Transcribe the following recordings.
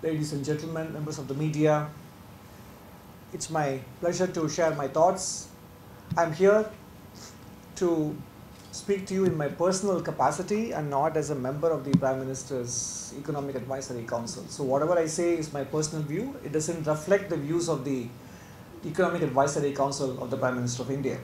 ladies and gentlemen, members of the media. It's my pleasure to share my thoughts. I'm here to speak to you in my personal capacity and not as a member of the Prime Minister's Economic Advisory Council. So whatever I say is my personal view. It doesn't reflect the views of the Economic Advisory Council of the Prime Minister of India.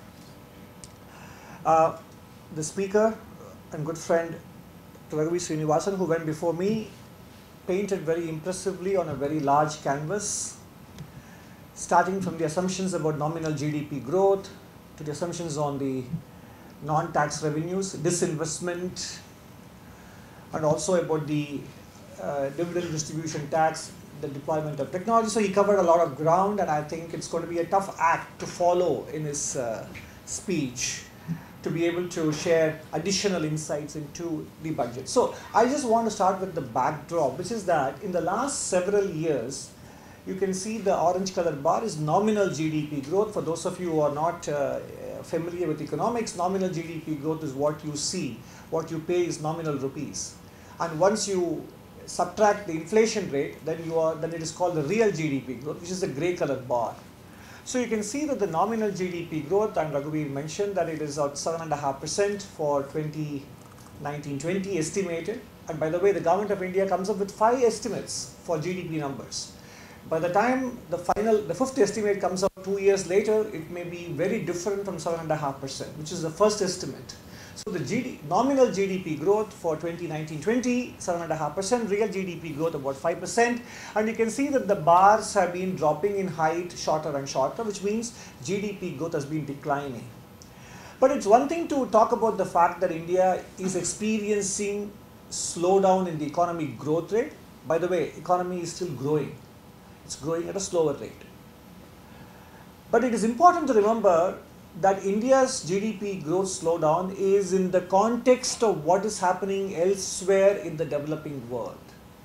The speaker and good friend Dr. Raghuveer Srinivasan, who went before me, painted very impressively on a very large canvas, starting from the assumptions about nominal GDP growth to the assumptions on the non-tax revenues, disinvestment, and also about the dividend distribution tax, the deployment of technology. So he covered a lot of ground, and I think it's going to be a tough act to follow in his speech to be able to share additional insights into the budget. So I just want to start with the backdrop, which is that in the last several years, you can see the orange colored bar is nominal GDP growth. For those of you who are not familiar with economics, nominal GDP growth is what you see. What you pay is nominal rupees. And once you subtract the inflation rate, then it is called the real GDP growth, which is the gray colored bar. So you can see that the nominal GDP growth, and Raghuveer mentioned that it is at 7.5% for 2019-20 estimated. And by the way, the government of India comes up with 5 estimates for GDP numbers. By the time the 5th estimate comes out 2 years later, it may be very different from 7.5%, which is the first estimate. So the nominal GDP growth for 2019-20, 7.5%, real GDP growth about 5%, and you can see that the bars have been dropping in height shorter and shorter, which means GDP growth has been declining. But it's one thing to talk about the fact that India is experiencing slowdown in the economic growth rate. By the way, economy is still growing. It's growing at a slower rate. But it is important to remember that India's GDP growth slowdown is in the context of what is happening elsewhere in the developing world.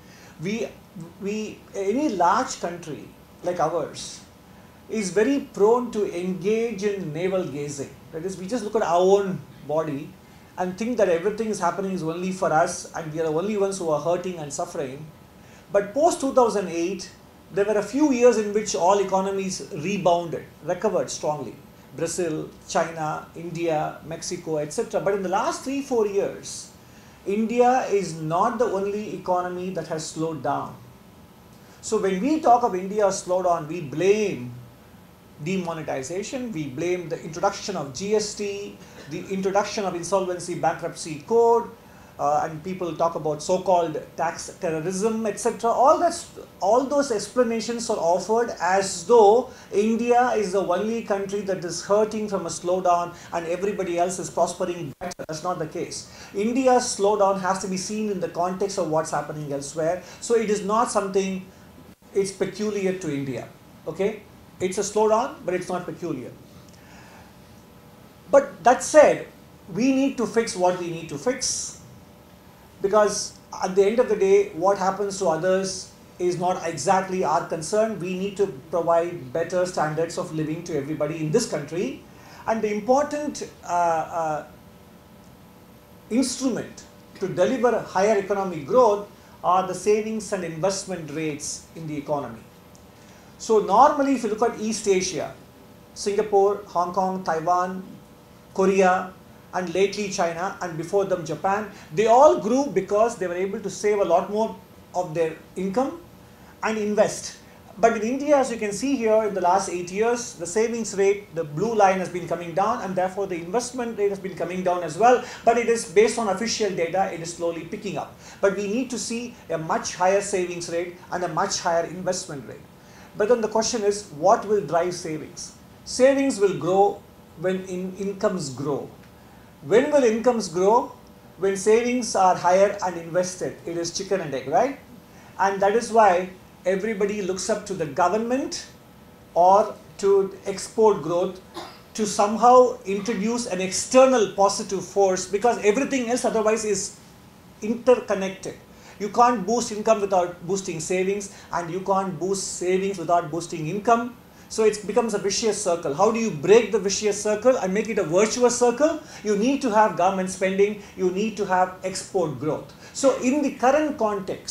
Any large country like ours is very prone to engage in navel gazing. That is, we just look at our own body and think that everything is happening is only for us and we are the only ones who are hurting and suffering. But post 2008, there were a few years in which all economies recovered strongly. Brazil, China, India, Mexico, etc. But in the last 3-4 years, India is not the only economy that has slowed down. So when we talk of India's slowdown, we blame demonetization, we blame the introduction of GST, the introduction of insolvency bankruptcy code, and people talk about so-called tax terrorism, etc. All those explanations are offered as though India is the only country that is hurting from a slowdown and everybody else is prospering better. That's not the case. India's slowdown has to be seen in the context of what's happening elsewhere. So it is not something, it's peculiar to India. Okay? It's a slowdown, but it's not peculiar. But that said, we need to fix what we need to fix. Because at the end of the day, what happens to others is not exactly our concern. We need to provide better standards of living to everybody in this country. And the important instrument to deliver higher economic growth are the savings and investment rates in the economy. So normally, if you look at East Asia, Singapore, Hong Kong, Taiwan, Korea, and lately China, and before them Japan, they all grew because they were able to save a lot more of their income and invest. But in India, as you can see here, in the last 8 years, the savings rate, the blue line has been coming down, and therefore the investment rate has been coming down as well. But it is based on official data, it is slowly picking up. But we need to see a much higher savings rate and a much higher investment rate. But then the question is, what will drive savings? Savings will grow when incomes grow. When will incomes grow? When savings are higher and invested. It is chicken and egg, right? And that is why everybody looks up to the government or to export growth to somehow introduce an external positive force, because everything else otherwise is interconnected. You can't boost income without boosting savings, and you can't boost savings without boosting income. So it becomes a vicious circle. How do you break the vicious circle and make it a virtuous circle? You need to have government spending, you need to have export growth. So in the current context,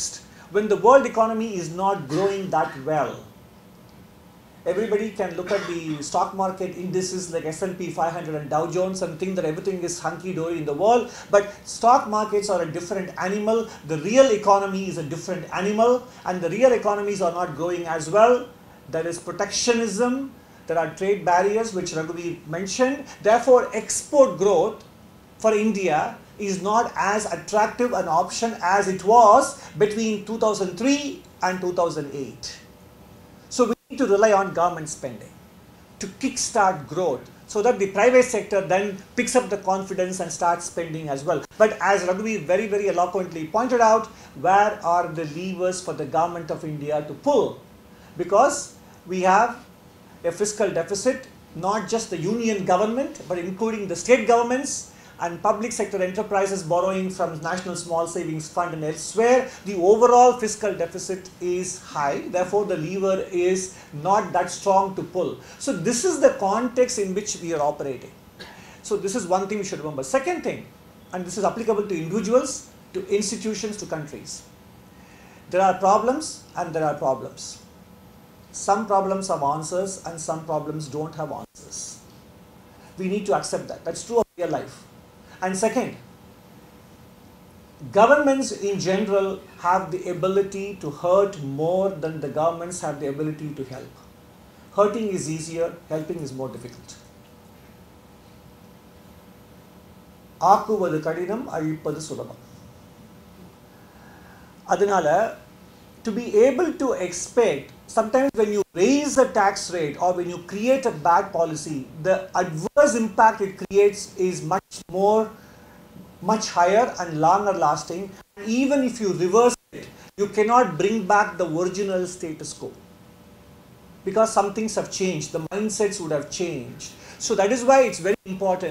when the world economy is not growing that well. Everybody can look at the stock market indices like S&P 500 and Dow Jones and think that everything is hunky-dory in the world, but stock markets are a different animal, the real economy is a different animal, and the real economies are not growing as well. There is protectionism, there are trade barriers which Raghuveer mentioned, therefore export growth for India is not as attractive an option as it was between 2003 and 2008. So we need to rely on government spending to kickstart growth so that the private sector then picks up the confidence and starts spending as well. But as Raghuveer very, very eloquently pointed out, where are the levers for the government of India to pull? Because we have a fiscal deficit, not just the union government, but including the state governments and public sector enterprises borrowing from National Small Savings Fund and elsewhere. The overall fiscal deficit is high, therefore the lever is not that strong to pull. So this is the context in which we are operating. So this is one thing we should remember. Second thing, and this is applicable to individuals, to institutions, to countries. There are problems and there are problems. Some problems have answers and some problems don't have answers. We need to accept that. That's true of real life. And second, governments in general have the ability to hurt more than the governments have the ability to help. Hurting is easier, helping is more difficult. ஆக்குவது கடினம், அழிப்பது சுலபம். அதனால, to be able to expect, sometimes when you raise the tax rate or when you create a bad policy, the adverse impact it creates is much higher and longer lasting. Even if you reverse it, you cannot bring back the original status quo. Because some things have changed, the mindsets would have changed. So that is why it's very important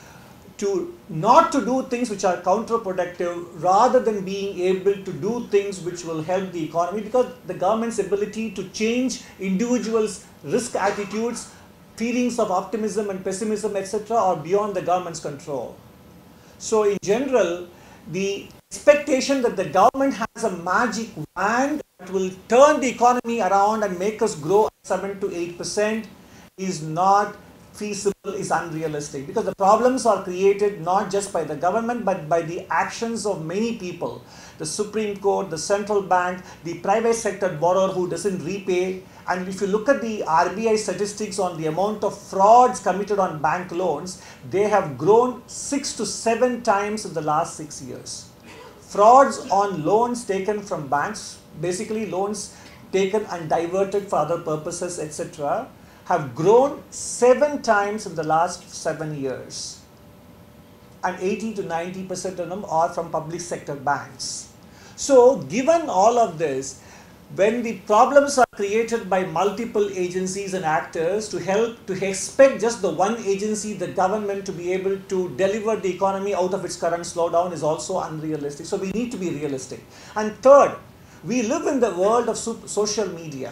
to not to do things which are counterproductive rather than being able to do things which will help the economy, because the government's ability to change individuals' risk attitudes, feelings of optimism and pessimism, etc. are beyond the government's control. So in general, the expectation that the government has a magic wand that will turn the economy around and make us grow at 7 to 8% is not feasible, is unrealistic, because the problems are created not just by the government but by the actions of many people. The Supreme Court, the central bank, the private sector borrower who doesn't repay. And if you look at the RBI statistics on the amount of frauds committed on bank loans, they have grown 6 to 7 times in the last 6 years. Frauds on loans taken from banks, basically loans taken and diverted for other purposes, etc., have grown 7 times in the last 7 years. And 80 to 90% of them are from public sector banks. So given all of this, when the problems are created by multiple agencies and actors, to expect just the one agency, the government, to be able to deliver the economy out of its current slowdown is also unrealistic. So we need to be realistic. And third, we live in the world of social media.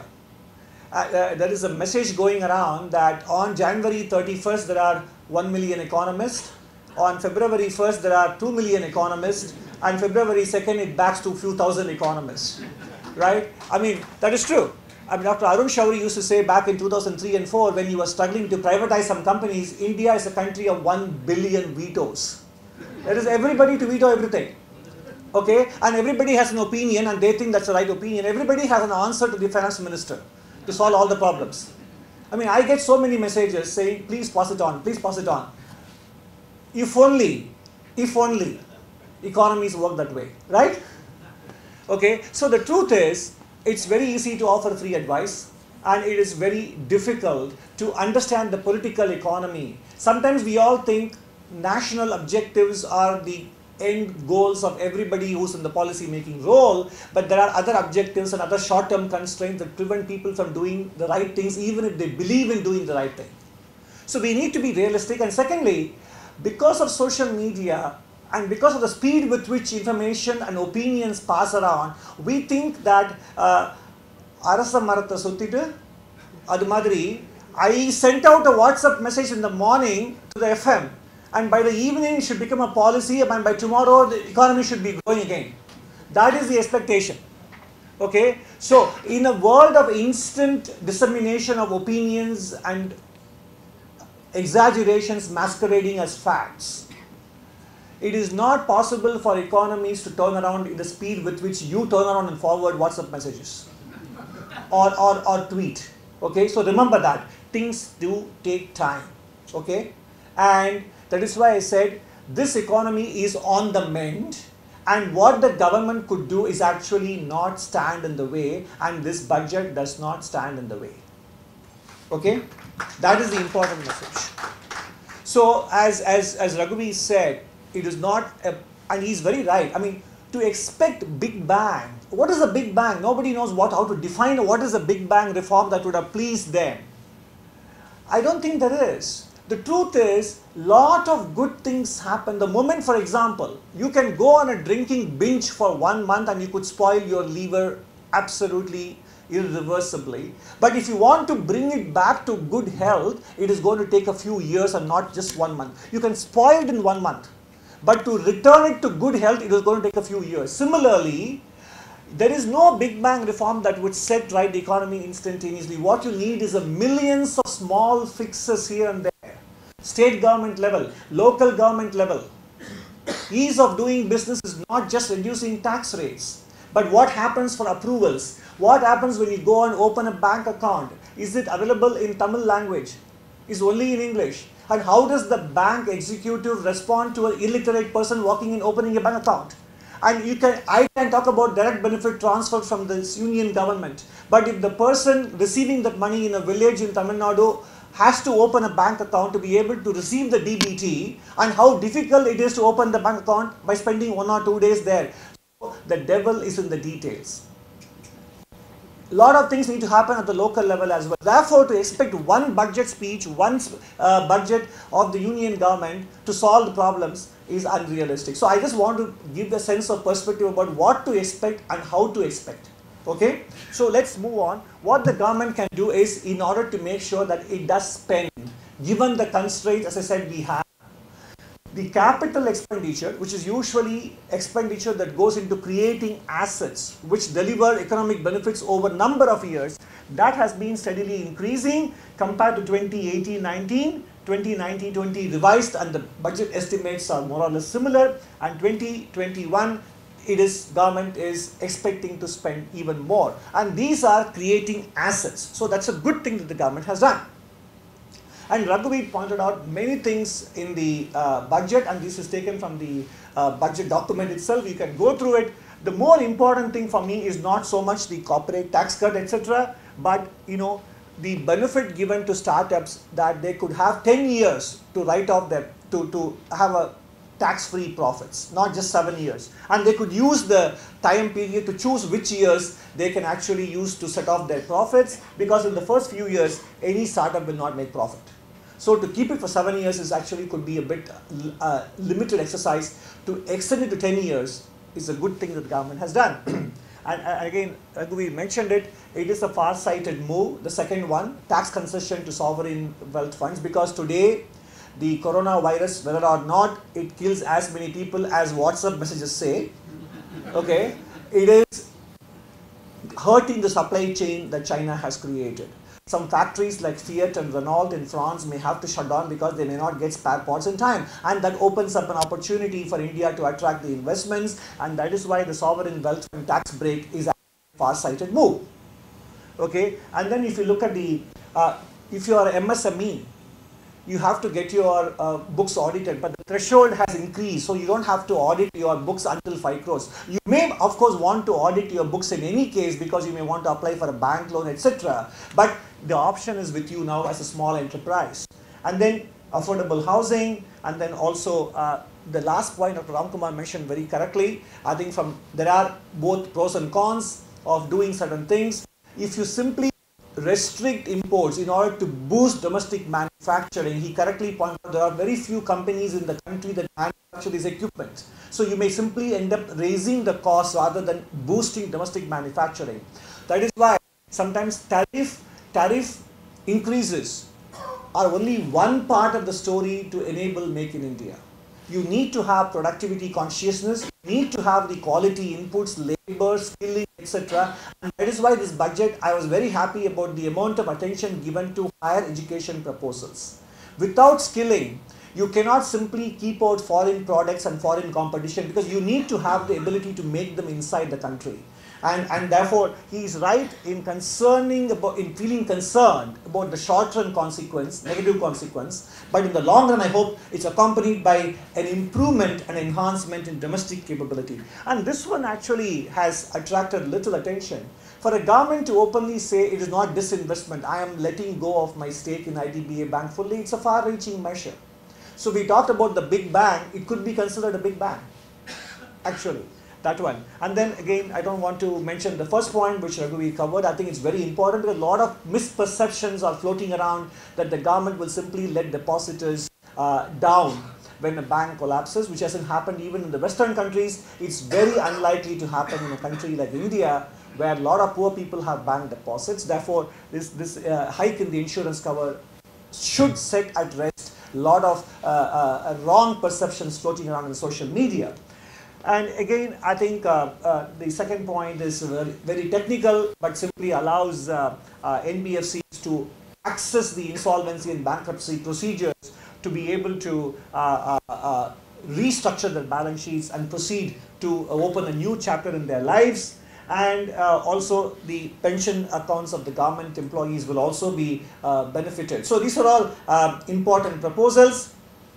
There is a message going around that on January 31st there are 1 million economists, on February 1st there are 2 million economists, and February 2nd it backs to a few thousand economists. Right? I mean, that is true. I mean, Dr. Arun Shourie used to say back in 2003 and 4 when he was struggling to privatize some companies, India is a country of 1 billion vetoes. There is everybody to veto everything. Okay? And everybody has an opinion and they think that's the right opinion. Everybody has an answer to the finance minister to solve all the problems. I mean, I get so many messages saying, please pass it on, please pass it on. If only economies work that way, right? Okay, so the truth is, it's very easy to offer free advice and it is very difficult to understand the political economy. Sometimes we all think national objectives are the end goals of everybody who's in the policy making role, but there are other objectives and other short-term constraints that prevent people from doing the right things even if they believe in doing the right thing. So we need to be realistic. And secondly, because of social media and because of the speed with which information and opinions pass around, we think that Arasa Maratha Suttitu, adu madri, I sent out a WhatsApp message in the morning to the FM, and by the evening it should become a policy, and by tomorrow the economy should be growing again. That is the expectation. Okay, so in a world of instant dissemination of opinions and exaggerations masquerading as facts, it is not possible for economies to turn around in the speed with which you turn around and forward WhatsApp messages or tweet. Okay, so remember that things do take time. Okay, and that is why I said this economy is on the mend, and what the government could do is actually not stand in the way, and this budget does not stand in the way. Okay, that is the important message. So as Raghuvi said, it is not and he's very right. I mean, to expect big bang, what is a big bang? Nobody knows how to define what is a big bang reform that would have pleased them. I don't think there is. The truth is, lot of good things happen. The moment, for example, you can go on a drinking binge for 1 month and you could spoil your liver absolutely irreversibly. But if you want to bring it back to good health, it is going to take a few years and not just 1 month. You can spoil it in 1 month, but to return it to good health, it is going to take a few years. Similarly, there is no big bang reform that would set right the economy instantaneously. What you need is a millions of small fixes here and there. State government level, local government level. Ease of doing business is not just reducing tax rates, but what happens for approvals? What happens when you go and open a bank account? Is it available in Tamil language? Is only in English? And how does the bank executive respond to an illiterate person walking in opening a bank account? And I can talk about direct benefit transfer from this union government. But if the person receiving that money in a village in Tamil Nadu has to open a bank account to be able to receive the DBT, and how difficult it is to open the bank account by spending 1 or 2 days there. So the devil is in the details. A lot of things need to happen at the local level as well. Therefore, to expect one budget speech, one budget of the union government to solve the problems is unrealistic. So I just want to give a sense of perspective about what to expect and how to expect. Okay, so let's move on. What the government can do is, in order to make sure that it does spend, given the constraints, as I said, we have, the capital expenditure, which is usually expenditure that goes into creating assets which deliver economic benefits over a number of years, that has been steadily increasing compared to 2018-19, 2019-20 revised, and the budget estimates are more or less similar, and 2021 government is expecting to spend even more, and these are creating assets. So that's a good thing that the government has done. And Raghuveer pointed out many things in the budget, and this is taken from the budget document itself. You can go through it. The more important thing for me is not so much the corporate tax cut, etc., but the benefit given to startups that they could have 10 years to write off their to have a tax-free profits, not just 7 years. And they could use the time period to choose which years they can actually use to set off their profits, because in the first few years, any startup will not make profit. So to keep it for 7 years is actually could be a bit limited exercise. To extend it to 10 years is a good thing that the government has done. And again, we mentioned it, it is a far-sighted move. The second one, tax concession to sovereign wealth funds, because today, the coronavirus, whether or not it kills as many people as WhatsApp messages say, okay, it is hurting the supply chain that China has created. Some factories like Fiat and Renault in France may have to shut down because they may not get spare parts in time, and that opens up an opportunity for India to attract the investments, and that is why the sovereign wealth fund tax break is a far-sighted move. Okay, and then if you look at the, if you are an MSME, you have to get your books audited, but the threshold has increased, so you don't have to audit your books until 5 crores. You may, of course, want to audit your books in any case because you may want to apply for a bank loan, etc. But the option is with you now as a small enterprise. And then affordable housing, and then also the last point Dr. Ramkumar mentioned very correctly. I think there are both pros and cons of doing certain things. If you simply restrict imports in order to boost domestic manufacturing, he correctly pointed out there are very few companies in the country that manufacture these equipment. So you may simply end up raising the cost rather than boosting domestic manufacturing. That is why sometimes tariff increases are only one part of the story to enable Make in India. You need to have productivity consciousness, you need to have the quality inputs, labor, skilling, etc. And that is why this budget, I was very happy about the amount of attention given to higher education proposals. Without skilling, you cannot simply keep out foreign products and foreign competition, because you need to have the ability to make them inside the country. And therefore, he is right in feeling concerned about the short-run consequence, negative consequence, but in the long run, I hope it's accompanied by an improvement and enhancement in domestic capability. And this one actually has attracted little attention. For a government to openly say it is not disinvestment, I am letting go of my stake in IDBI Bank fully, it's a far-reaching measure. So we talked about the big bang, it could be considered a big bang, actually. That one. And then again, I don't want to mention the first point which Raghuvi covered. I think it's very important, because a lot of misperceptions are floating around that the government will simply let depositors down when a bank collapses, which hasn't happened even in the Western countries. It's very unlikely to happen in a country like India, where a lot of poor people have bank deposits. Therefore, this hike in the insurance cover should set at rest a lot of wrong perceptions floating around in social media. And again, I think the second point is very technical, but simply allows NBFCs to access the insolvency and bankruptcy procedures to be able to restructure their balance sheets and proceed to open a new chapter in their lives. And also the pension accounts of the government employees will also be benefited. So these are all important proposals.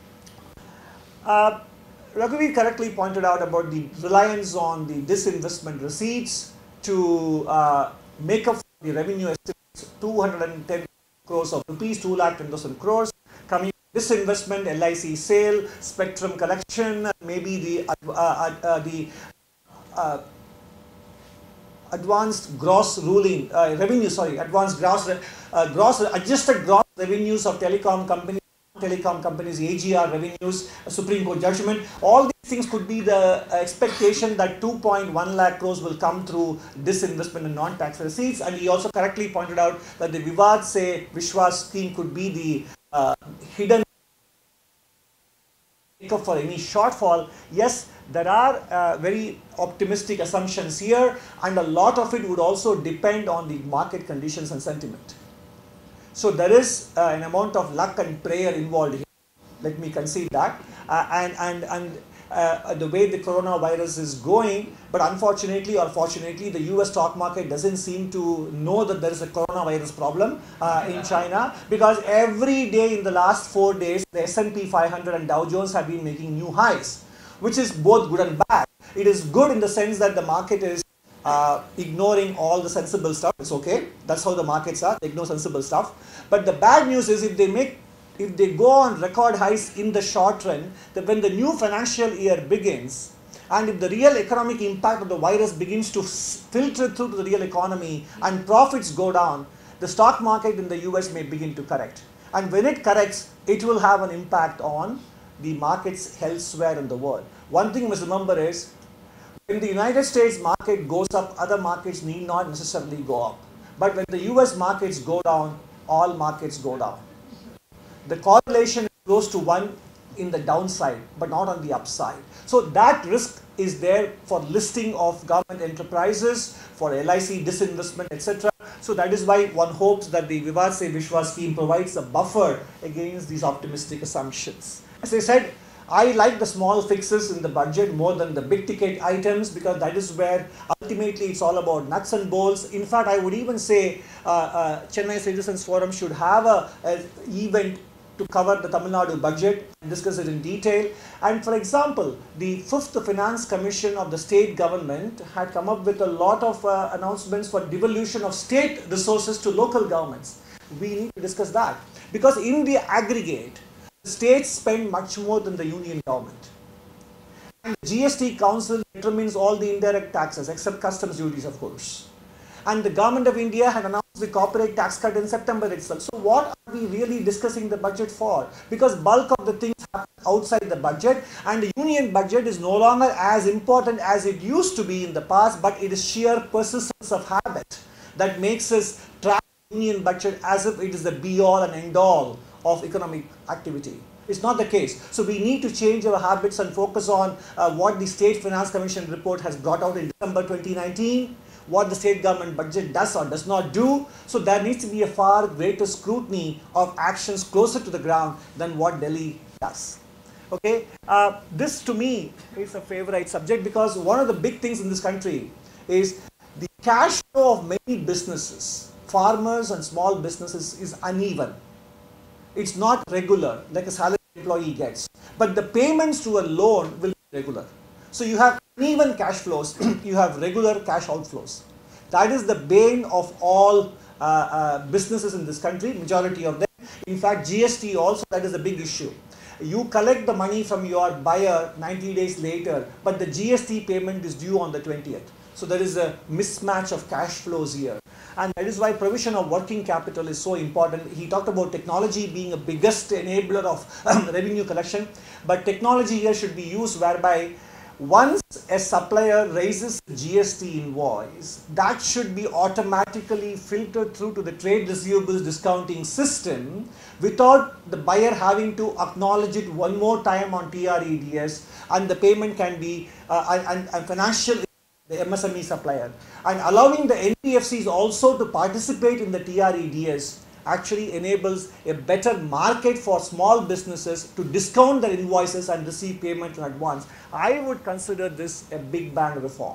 Raghuvi correctly pointed out about the reliance on the disinvestment receipts to make up for the revenue estimates, 210 crores of rupees, 2,10,000 crores coming from disinvestment, LIC sale, spectrum collection, maybe the advanced gross adjusted gross revenues of telecom companies, AGR revenues, Supreme Court judgment. All these things could be the expectation that 2.1 lakh crores will come through disinvestment and non-tax receipts. And he also correctly pointed out that the Vivad Se Vishwas scheme could be the hidden makeup for any shortfall. Yes, there are very optimistic assumptions here, and a lot of it would also depend on the market conditions and sentiment. So there is an amount of luck and prayer involved here. Let me concede that. The way the coronavirus is going, but unfortunately or fortunately, the US stock market doesn't seem to know that there is a coronavirus problem in China, because every day in the last 4 days, the S&P 500 and Dow Jones have been making new highs, which is both good and bad. It is good in the sense that the market is ignoring all the sensible stuff. It's okay. That's how the markets are. They ignore sensible stuff. But the bad news is if they go on record highs in the short run, that when the new financial year begins, and if the real economic impact of the virus begins to filter through to the real economy and profits go down, the stock market in the US may begin to correct. And when it corrects, it will have an impact on the markets elsewhere in the world. One thing you must remember is, when the United States market goes up, other markets need not necessarily go up. But when the US markets go down, all markets go down. The correlation is close to 1 in the downside, but not on the upside. So that risk is there for listing of government enterprises, for LIC disinvestment, etc. So that is why one hopes that the Vivad Se Vishwas scheme provides a buffer against these optimistic assumptions. As I said, I like the small fixes in the budget more than the big ticket items, because that is where ultimately it's all about nuts and bolts. In fact, I would even say Chennai Citizens Forum should have an event to cover the Tamil Nadu budget and discuss it in detail. And for example, the 5th Finance Commission of the state government had come up with a lot of announcements for devolution of state resources to local governments. We need to discuss that, because in the aggregate, the states spend much more than the union government. And the GST Council determines all the indirect taxes, except customs duties, of course. And the government of India had announced the corporate tax cut in September itself. So what are we really discussing the budget for? Because bulk of the things happen outside the budget, and the union budget is no longer as important as it used to be in the past, but it is sheer persistence of habit that makes us track the union budget as if it is the be-all and end-all of economic activity. It's not the case. So we need to change our habits and focus on what the State Finance Commission report has brought out in December 2019, what the state government budget does or does not do. So there needs to be a far greater scrutiny of actions closer to the ground than what Delhi does. Okay, this to me is a favorite subject because one of the big things in this country is the cash flow of many businesses, farmers and small businesses, is uneven. It's not regular like a salaried employee gets, but the payments to a loan will be regular. So you have uneven cash flows, you have regular cash outflows. That is the bane of all businesses in this country, majority of them. In fact, GST also, that is a big issue. You collect the money from your buyer 90 days later, but the GST payment is due on the 20th. So there is a mismatch of cash flows here. And that is why provision of working capital is so important. He talked about technology being a biggest enabler of revenue collection, but technology here should be used whereby once a supplier raises a GST invoice, that should be automatically filtered through to the trade receivables discounting system without the buyer having to acknowledge it one more time on TREDS, and the payment can be and financial the MSME supplier. And allowing the NBFCs also to participate in the TREDS actually enables a better market for small businesses to discount their invoices and receive payment in advance. I would consider this a big bang reform.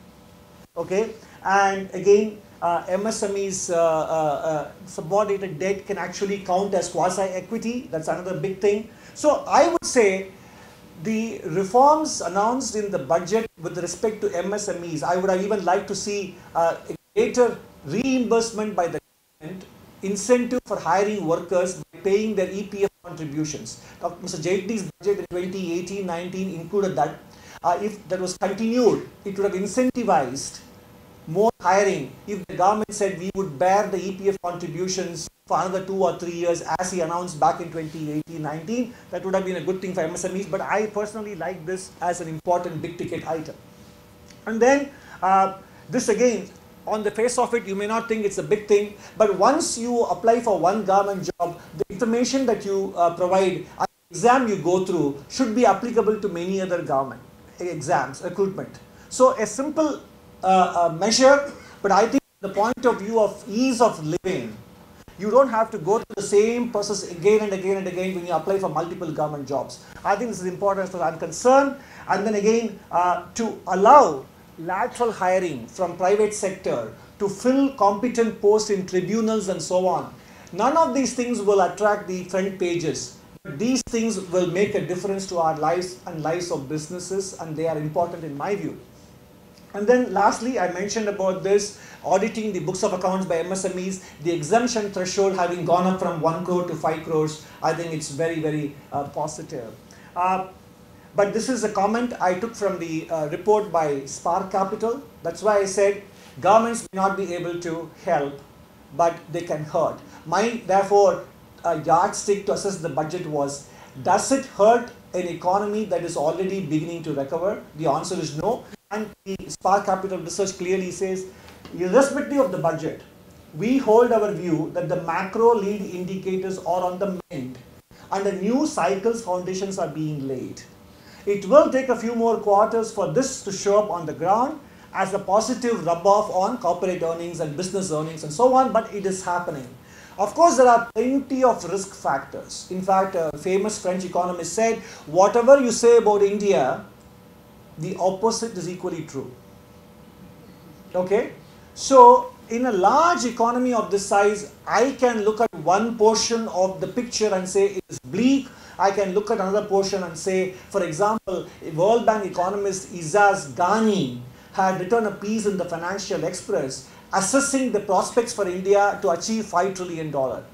Okay, and again, MSME's subordinated debt can actually count as quasi-equity. That's another big thing. So I would say the reforms announced in the budget with respect to MSMEs, I would have even liked to see a greater reimbursement by the government, incentive for hiring workers by paying their EPF contributions. Mr. Jaitley's budget in 2018-19 included that. If that was continued, it would have incentivized more hiring. If the government said we would bear the EPF contributions for another 2 or 3 years as he announced back in 2018-19, that would have been a good thing for MSMEs, but I personally like this as an important big ticket item. And then this again, on the face of it, you may not think it's a big thing, but once you apply for one government job, the information that you provide and the exam you go through should be applicable to many other government exams, recruitment. So a simple measure, but I think from the point of view of ease of living, you don't have to go through the same process again and again and again when you apply for multiple government jobs. I think this is important as far as I'm concerned. And then again, to allow lateral hiring from private sector to fill competent posts in tribunals and so on. None of these things will attract the front pages. But these things will make a difference to our lives and lives of businesses, and they are important in my view. And then lastly, I mentioned about this, auditing the books of accounts by MSMEs, the exemption threshold having gone up from 1 crore to 5 crores. I think it's very, very positive. But this is a comment I took from the report by Spark Capital. That's why I said governments may not be able to help, but they can hurt. My, therefore, yardstick to assess the budget was, does it hurt an economy that is already beginning to recover? The answer is no. And the Spark Capital research clearly says, irrespective of the budget, we hold our view that the macro lead indicators are on the mend and a new cycle's foundations are being laid. It will take a few more quarters for this to show up on the ground as a positive rub-off on corporate earnings and business earnings and so on, but it is happening. Of course, there are plenty of risk factors. In fact, a famous French economist said, whatever you say about India, the opposite is equally true. Okay? So, in a large economy of this size, I can look at one portion of the picture and say it is bleak. I can look at another portion and say, for example, World Bank economist Isaz Ghani had written a piece in the Financial Express assessing the prospects for India to achieve $5 trillion.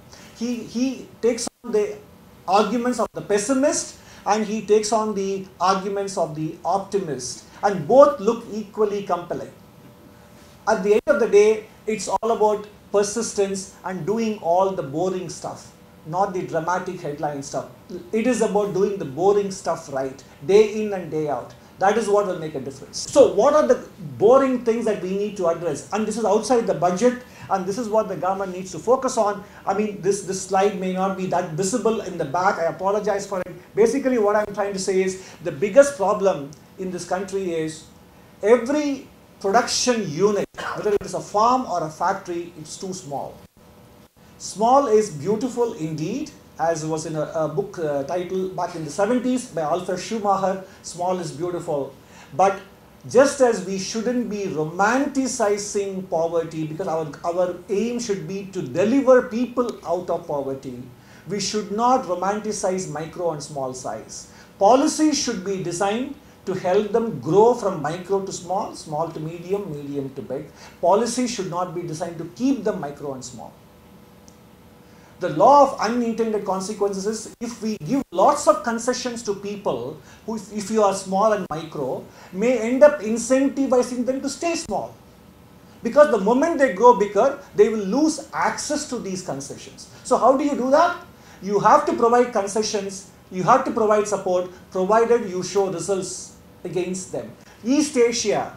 He takes on the arguments of the pessimist and he takes on the arguments of the optimist, and both look equally compelling. At the end of the day, it's all about persistence and doing all the boring stuff, not the dramatic headline stuff. It is about doing the boring stuff right, day in and day out. That is what will make a difference. So what are the boring things that we need to address? And this is outside the budget, and this is what the government needs to focus on. I mean, this slide may not be that visible in the back. I apologize for it. Basically, what I'm trying to say is the biggest problem in this country is every production unit, whether it is a farm or a factory, it's too small. Small is beautiful indeed, as was in a book titled back in the 70s by Alfred Schumacher, Small is Beautiful. But just as we shouldn't be romanticizing poverty, because our aim should be to deliver people out of poverty, we should not romanticize micro and small size. Policies should be designed to help them grow from micro to small, small to medium, medium to big. Policies should not be designed to keep them micro and small. The law of unintended consequences is, if we give lots of concessions to people who, if you are small and micro, may end up incentivizing them to stay small. Because the moment they go bigger, they will lose access to these concessions. So how do you do that? You have to provide concessions, you have to provide support, provided you show results against them. East Asia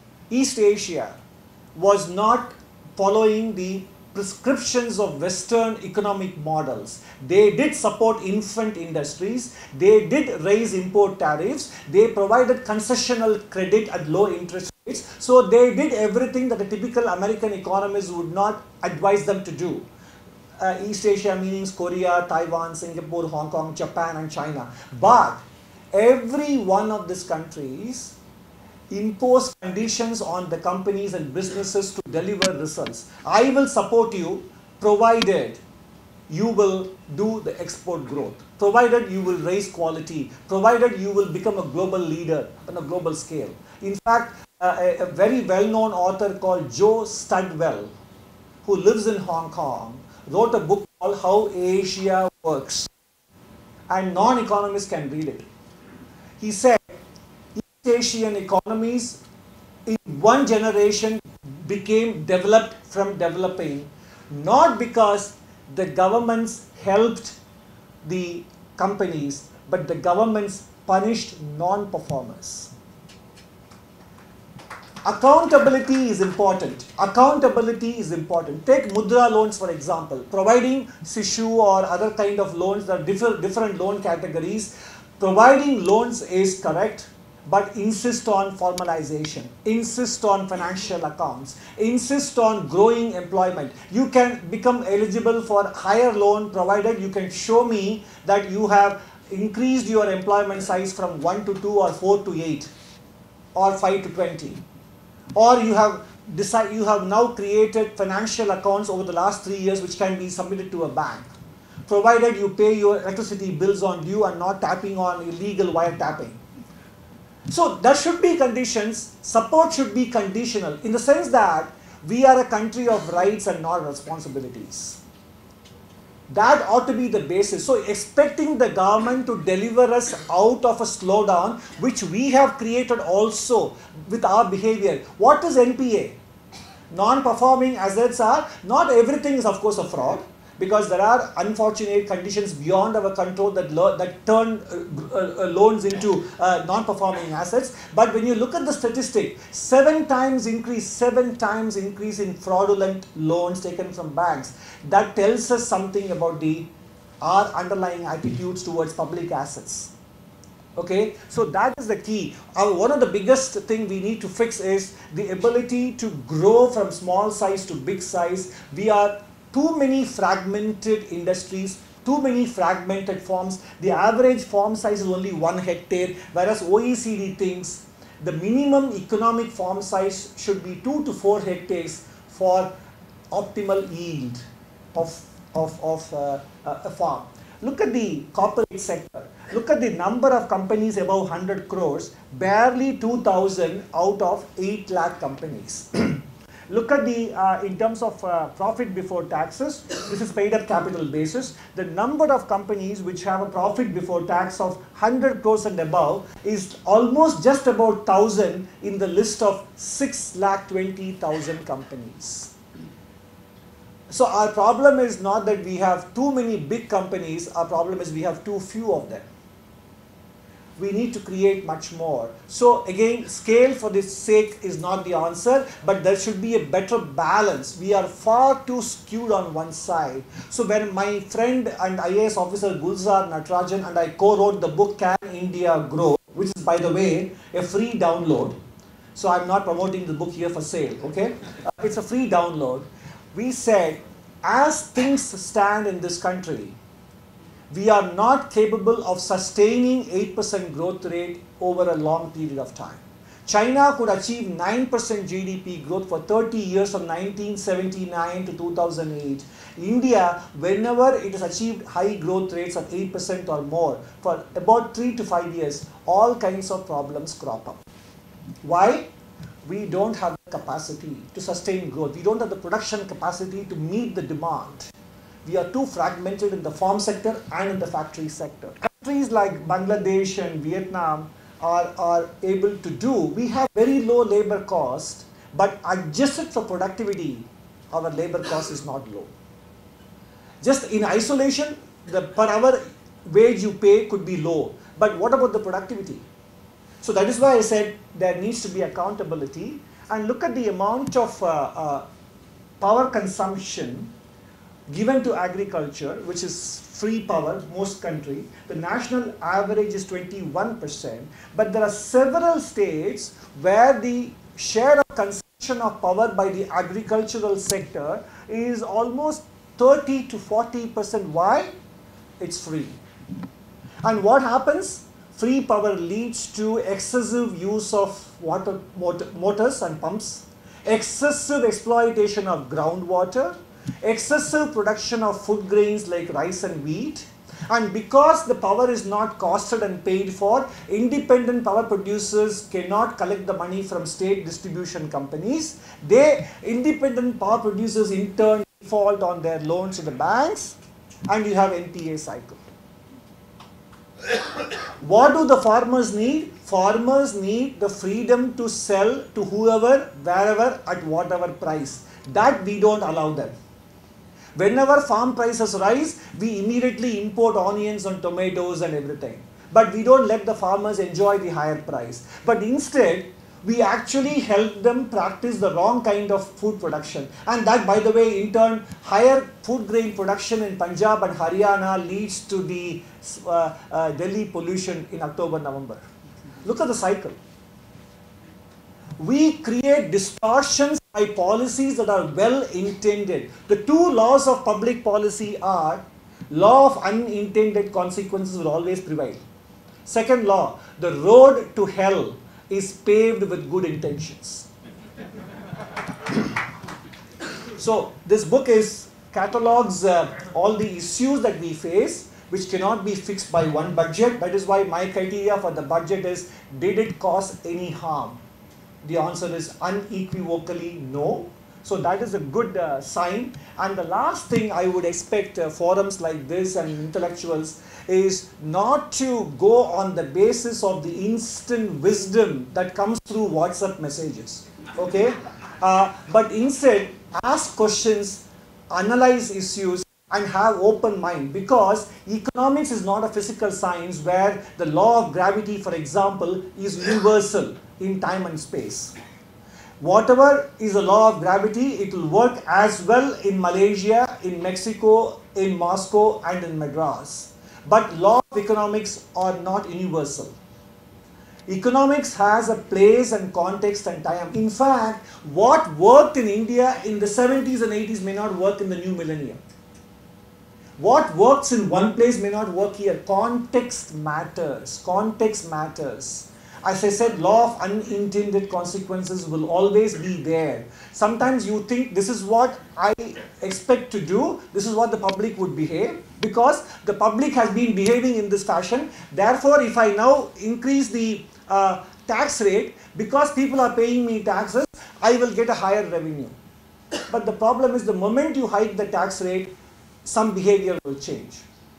was not following the prescriptions of Western economic models. They did support infant industries, they did raise import tariffs, they provided concessional credit at low interest rates. So they did everything that a typical American economist would not advise them to do. East Asia means Korea, Taiwan, Singapore, Hong Kong, Japan and China. But every one of these countries impose conditions on the companies and businesses to deliver results. I will support you provided you will do the export growth, provided you will raise quality, provided you will become a global leader on a global scale. In fact, a very well-known author called Joe Studwell, who lives in Hong Kong, wrote a book called How Asia Works, and non-economists can read it. He said, Asian economies in one generation became developed from developing, not because the governments helped the companies, but the governments punished non-performers. Accountability is important. Accountability is important. Take Mudra loans for example. Providing Sishu or other kind of loans, there are different loan categories. Providing loans is correct, but insist on formalization, insist on financial accounts, insist on growing employment. You can become eligible for higher loan provided you can show me that you have increased your employment size from 1 to 2 or 4 to 8 or 5 to 20. Or you have now created financial accounts over the last 3 years which can be submitted to a bank, provided you pay your electricity bills on due and not tapping on illegal wiretapping. So there should be conditions, support should be conditional in the sense that we are a country of rights and not responsibilities. That ought to be the basis. So expecting the government to deliver us out of a slowdown, which we have created also with our behavior. What is NPA? Non-performing assets are, not everything is of course a fraud, because there are unfortunate conditions beyond our control that turn loans into non-performing assets. But when you look at the statistic, 7 times increase in fraudulent loans taken from banks, that tells us something about our underlying attitudes towards public assets. Okay, so that is the key. One of the biggest thing we need to fix is the ability to grow from small size to big size. We are too many fragmented industries, too many fragmented farms. The average farm size is only 1 hectare, whereas OECD thinks the minimum economic farm size should be 2 to 4 hectares for optimal yield of a farm. Look at the corporate sector. Look at the number of companies above 100 crores, barely 2,000 out of 8 lakh companies. Look at the, in terms of profit before taxes, this is paid up capital basis. The number of companies which have a profit before tax of 100 crores and above is almost just about 1,000 in the list of 6,20,000 companies. So our problem is not that we have too many big companies, our problem is we have too few of them. We need to create much more. So again, scale for this sake is not the answer, but there should be a better balance. We are far too skewed on one side. So when my friend and IAS officer Gulzar Natarajan and I co-wrote the book Can India Grow, which is by the way a free download. So I'm not promoting the book here for sale, okay? It's a free download. We said, as things stand in this country, we are not capable of sustaining 8% growth rate over a long period of time. China could achieve 9% GDP growth for 30 years from 1979 to 2008. India, whenever it has achieved high growth rates of 8% or more for about 3 to 5 years, all kinds of problems crop up. Why? We don't have the capacity to sustain growth. We don't have the production capacity to meet the demand. We are too fragmented in the farm sector and in the factory sector. Countries like Bangladesh and Vietnam are able to do. We have very low labor cost, but adjusted for productivity, our labor cost is not low. Just in isolation, the per hour wage you pay could be low, but what about the productivity? So that is why I said there needs to be accountability, and look at the amount of power consumption given to agriculture, which is free power, most country. The national average is 21%, but there are several states where the share of consumption of power by the agricultural sector is almost 30 to 40%. Why? It's free. And what happens? Free power leads to excessive use of motors and pumps, excessive exploitation of groundwater, excessive production of food grains like rice and wheat, and because the power is not costed and paid for, independent power producers cannot collect the money from state distribution companies. Independent power producers in turn default on their loans to the banks, and you have NPA cycle. What do the farmers need? Farmers need the freedom to sell to whoever, wherever, at whatever price. That we don't allow them. Whenever farm prices rise, we immediately import onions and tomatoes and everything. But we don't let the farmers enjoy the higher price. But instead, we actually help them practice the wrong kind of food production. And that, by the way, in turn, higher food grain production in Punjab and Haryana leads to the Delhi pollution in October, November. Look at the cycle. We create distortions by policies that are well intended. The two laws of public policy are, law of unintended consequences will always prevail. Second law, the road to hell is paved with good intentions. So this book catalogs all the issues that we face, which cannot be fixed by one budget. That is why my criteria for the budget is, did it cause any harm? The answer is unequivocally no. So that is a good sign. And the last thing I would expect forums like this and intellectuals is not to go on the basis of the instant wisdom that comes through WhatsApp messages. Okay? But instead, ask questions, analyze issues, and have open mind, because economics is not a physical science where the law of gravity, for example, is universal in time and space. Whatever is the law of gravity, it will work as well in Malaysia, in Mexico, in Moscow, and in Madras. But law of economics are not universal. Economics has a place and context and time. In fact, what worked in India in the 70s and 80s may not work in the new millennium. What works in one place may not work here. Context matters. Context matters. As I said, law of unintended consequences will always be there. Sometimes you think this is what I expect to do, this is what the public would behave, because the public has been behaving in this fashion. Therefore, if I now increase the tax rate, because people are paying me taxes, I will get a higher revenue. But the problem is, the moment you hike the tax rate, some behavior will change.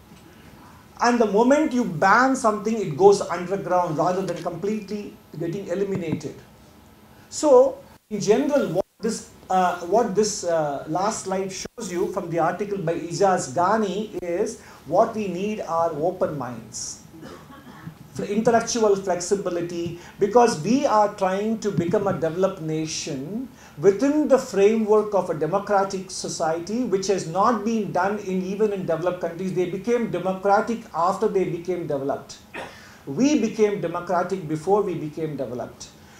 And the moment you ban something, it goes underground rather than completely getting eliminated. So, in general, what this last slide shows you from the article by Ijaz Ghani is, what we need are open minds, intellectual flexibility, because we are trying to become a developed nation within the framework of a democratic society, which has not been done even in developed countries. They became democratic after they became developed. We became democratic before we became developed.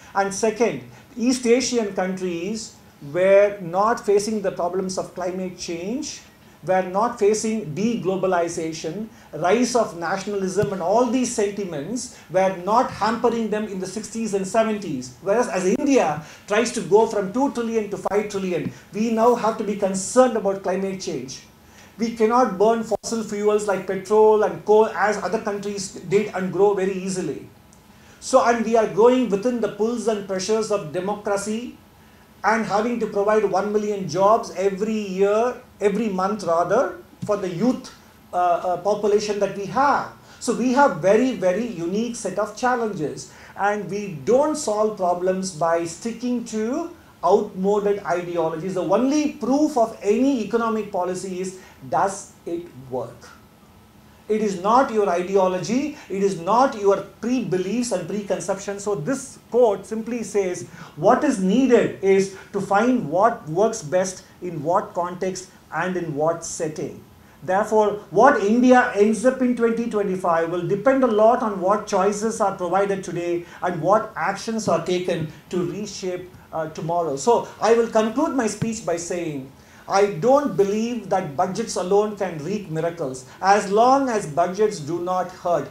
And second, East Asian countries were not facing the problems of climate change, were not facing deglobalization, rise of nationalism, and all these sentiments were not hampering them in the 60s and 70s. Whereas as India tries to go from 2 trillion to 5 trillion, we now have to be concerned about climate change. We cannot burn fossil fuels like petrol and coal as other countries did and grow very easily. So, and we are growing within the pulls and pressures of democracy and having to provide 1 million jobs every year, every month rather, for the youth population that we have. So we have very, very unique set of challenges, and we don't solve problems by sticking to outmoded ideologies. The only proof of any economic policy is, does it work? It is not your ideology, it is not your pre-beliefs and preconceptions. So this quote simply says, what is needed is to find what works best in what context and in what setting. Therefore, what India ends up in 2025 will depend a lot on what choices are provided today and what actions are taken to reshape tomorrow. So I will conclude my speech by saying, I don't believe that budgets alone can wreak miracles. As long as budgets do not hurt,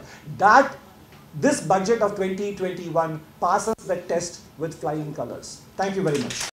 this budget of 2021 passes the test with flying colors. Thank you very much.